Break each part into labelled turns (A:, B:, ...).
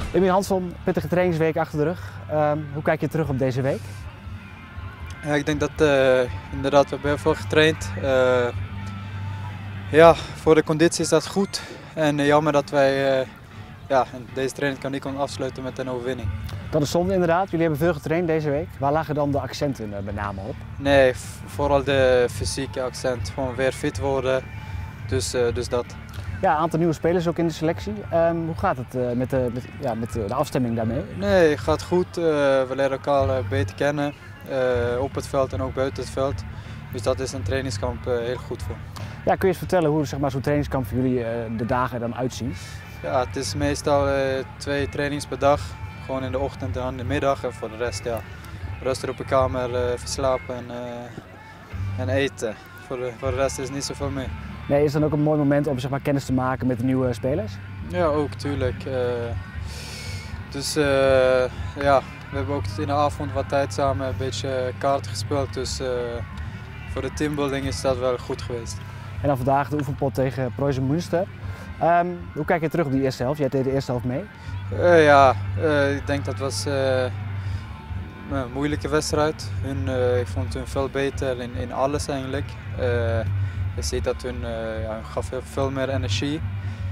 A: Emiel Hansson, pittige trainingsweek achter de rug. Hoe kijk je terug op deze week?
B: Ja, ik denk dat inderdaad, we hebben heel veel getraind. Ja, voor de conditie is dat goed. En jammer dat wij deze training kan niet afsluiten met een overwinning.
A: Dat is zonde inderdaad. Jullie hebben veel getraind deze week. Waar lagen dan de accenten met name op?
B: Nee, vooral de fysieke accent. Gewoon weer fit worden. Dus dat.
A: Ja, een aantal nieuwe spelers ook in de selectie. Hoe gaat het met de afstemming daarmee?
B: Nee, het gaat goed. We leren elkaar beter kennen. Op het veld en ook buiten het veld. Dus dat is een trainingskamp heel goed voor.
A: Ja, kun je eens vertellen hoe zo'n trainingskamp voor jullie de dagen er dan uitzien?
B: Ja, het is meestal 2 trainings per dag. Gewoon in de ochtend en in de middag. En voor de rest, ja, rustig op de kamer, verslapen en eten. Voor de rest is niet zoveel meer.
A: Nee, is dan ook een mooi moment om kennis te maken met de nieuwe spelers?
B: Ja, ook tuurlijk. Ja, we hebben ook in de avond wat tijd samen een beetje kaarten gespeeld. Dus voor de teambuilding is dat wel goed geweest.
A: En dan vandaag de oefenpot tegen Preußen Münster. Hoe kijk je terug op die eerste helft? Jij deed de eerste helft mee.
B: Ik denk dat was een moeilijke wedstrijd. Ik vond hun veel beter in alles eigenlijk. Je ziet dat hun gaf veel meer energie.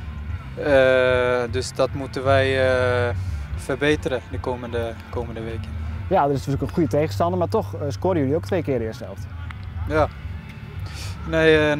B: Dus dat moeten wij verbeteren de komende weken.
A: Ja, dat is natuurlijk een goede tegenstander, maar toch scoren jullie ook 2 keer de eerste helft.
B: Ja. Nee, een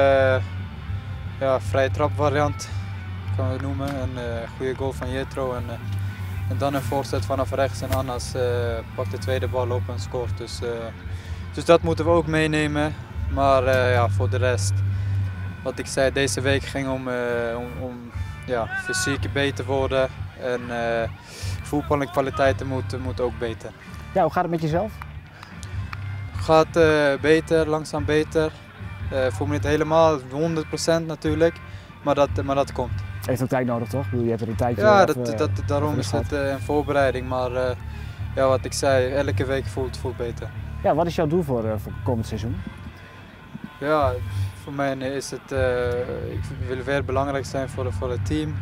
B: vrije trap variant kan we het noemen. Een goede goal van Jetro en dan een voorzet vanaf rechts en Annas pakt de tweede bal op en scoort. Dus dat moeten we ook meenemen. Maar voor de rest, wat ik zei, deze week ging om fysiek beter worden en voetbalkwaliteiten moeten ook beter.
A: Ja, hoe gaat het met jezelf?
B: Gaat beter, langzaam beter. Voel me niet helemaal 100% natuurlijk, maar dat komt.
A: Heeft ook tijd nodig, toch? Je hebt er een tijdje.
B: Ja, daarom is het een voorbereiding, maar wat ik zei, elke week voelt beter.
A: Ja, wat is jouw doel voor komend seizoen?
B: Ja, voor mij is het, ik wil weer belangrijk zijn voor het team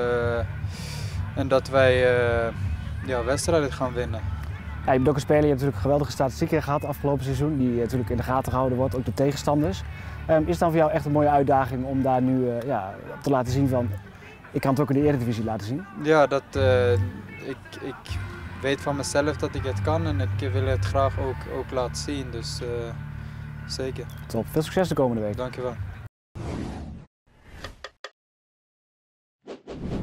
B: en dat wij wedstrijden gaan winnen.
A: Ja, je bent ook een speler, je hebt natuurlijk geweldige statistieken gehad afgelopen seizoen, die natuurlijk in de gaten gehouden wordt, ook de tegenstanders. Is het dan voor jou echt een mooie uitdaging om daar nu op te laten zien van, ik kan het ook in de Eredivisie laten zien?
B: Ja, ik weet van mezelf dat ik het kan en ik wil het graag ook laten zien, dus zeker.
A: Top, veel succes de komende week.
B: Dankjewel.